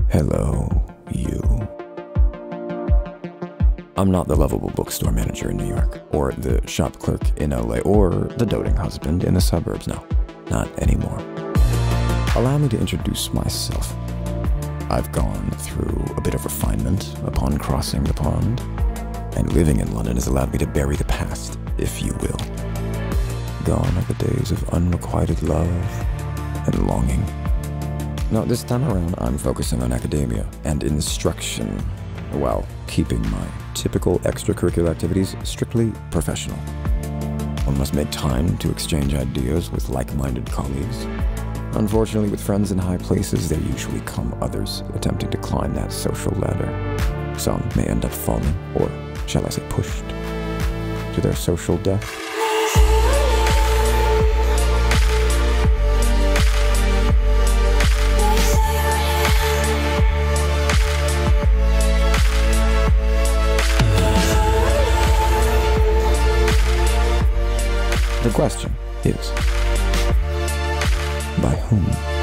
Hello, you. I'm not the lovable bookstore manager in New York, or the shop clerk in LA, or the doting husband in the suburbs. No, not anymore. Allow me to introduce myself. I've gone through a bit of refinement upon crossing the pond, and living in London has allowed me to bury the past, if you will. Gone are the days of unrequited love and longing. No, this time around, I'm focusing on academia and instruction, while keeping my typical extracurricular activities strictly professional. One must make time to exchange ideas with like-minded colleagues. Unfortunately, with friends in high places, there usually come others attempting to climb that social ladder. Some may end up falling, or shall I say pushed, to their social death. The question is, by whom?